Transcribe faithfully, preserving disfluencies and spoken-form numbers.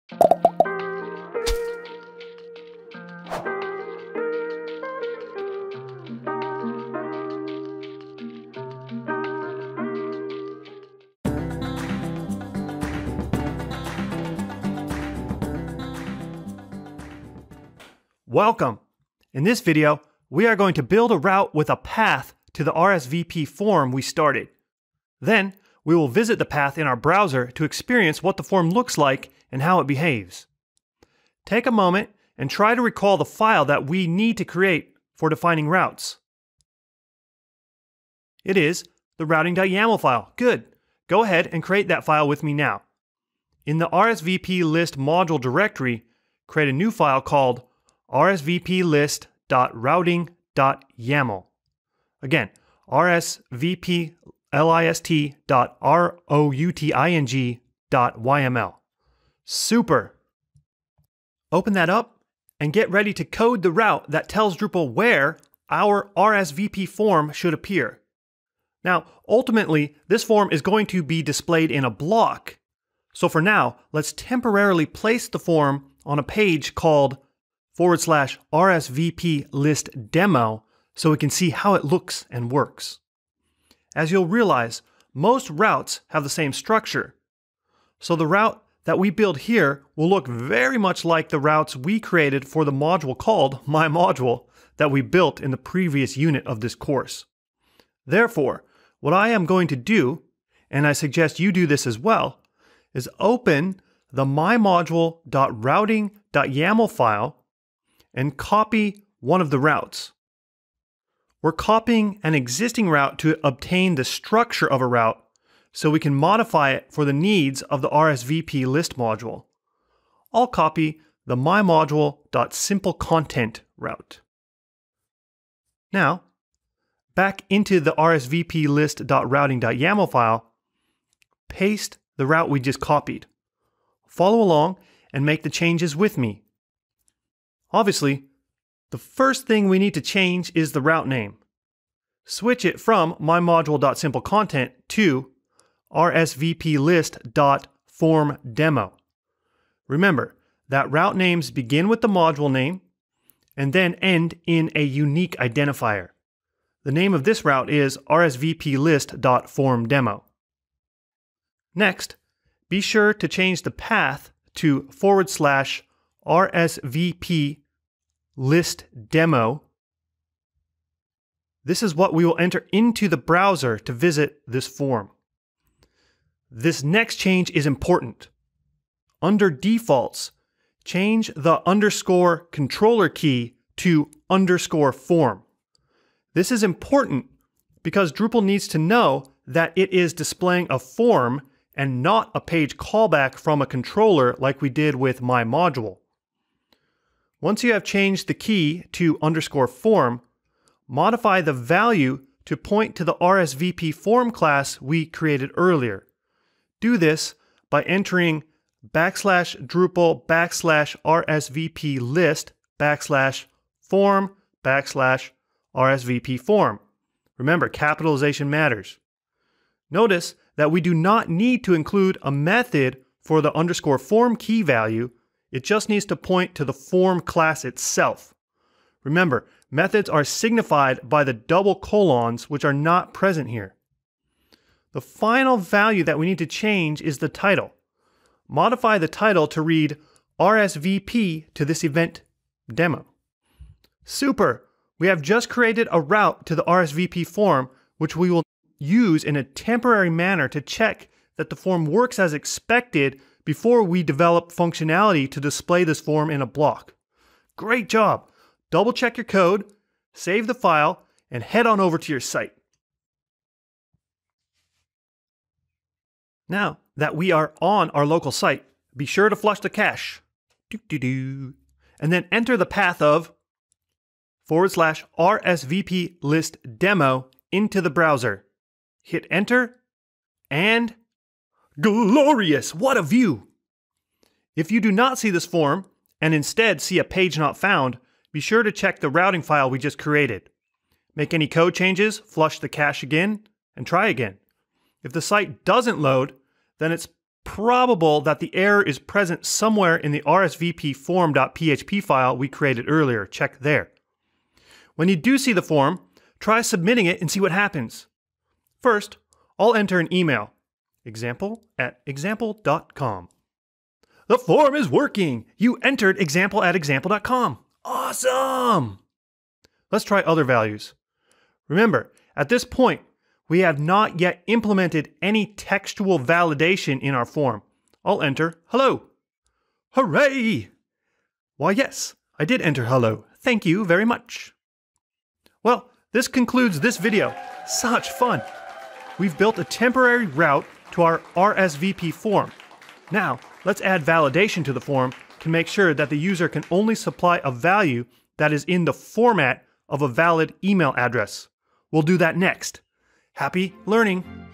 Welcome! In this video, we are going to build a route with a path to the R S V P form we started. Then, we will visit the path in our browser to experience what the form looks like and how it behaves. Take a moment and try to recall the file that we need to create for defining routes. It is the routing.yaml file. Good. Go ahead and create that file with me now. In the R S V P list module directory, create a new file called R S V P list dot routing dot yaml. Again, R S V P list dot routing dot Y M L. Super! Open that up and get ready to code the route that tells Drupal where our R S V P form should appear. Now, ultimately, this form is going to be displayed in a block. So for now, let's temporarily place the form on a page called forward slash R S V P list demo so we can see how it looks and works. As you'll realize, most routes have the same structure. So the route that we build here will look very much like the routes we created for the module called My Module that we built in the previous unit of this course. Therefore, what I am going to do, and I suggest you do this as well, is open the my module dot routing dot yaml file and copy one of the routes. We're copying an existing route to obtain the structure of a route so we can modify it for the needs of the R S V P list module. I'll copy the my module dot simple content route. Now, back into the R S V P list dot routing dot yaml file, paste the route we just copied. Follow along and make the changes with me. Obviously, the first thing we need to change is the route name. Switch it from my module dot simple content to R S V P list dot form demo. Remember that route names begin with the module name and then end in a unique identifier. The name of this route is R S V P list dot form demo. Next, be sure to change the path to forward slash R S V P list demo. This is what we will enter into the browser to visit this form. This next change is important. Under defaults, change the underscore controller key to underscore form. This is important because Drupal needs to know that it is displaying a form and not a page callback from a controller like we did with My Module. Once you have changed the key to underscore form, modify the value to point to the R S V P form class we created earlier. Do this by entering backslash Drupal backslash R S V P list backslash form backslash R S V P form. Remember, capitalization matters. Notice that we do not need to include a method for the underscore form key value. It just needs to point to the form class itself. Remember, methods are signified by the double colons, which are not present here. The final value that we need to change is the title. Modify the title to read R S V P to this event demo. Super! We have just created a route to the R S V P form, which we will use in a temporary manner to check that the form works as expected before we develop functionality to display this form in a block. Great job! Double check your code, save the file, and head on over to your site. Now that we are on our local site, be sure to flush the cache. Doo-doo-doo. And then enter the path of forward slash R S V P list demo into the browser. Hit enter, and glorious! What a view! If you do not see this form, and instead see a page not found, be sure to check the routing file we just created. Make any code changes, flush the cache again, and try again. If the site doesn't load, then it's probable that the error is present somewhere in the R S V P form.php file we created earlier. Check there. When you do see the form, try submitting it and see what happens. First, I'll enter an email, example at example dot com. The form is working! You entered example at example dot com. Awesome! Let's try other values. Remember, at this point, we have not yet implemented any textual validation in our form. I'll enter hello. Hooray! Why yes, I did enter hello. Thank you very much. Well, this concludes this video. Such fun! We've built a temporary route to our R S V P form. Now, let's add validation to the form to make sure that the user can only supply a value that is in the format of a valid email address. We'll do that next. Happy learning!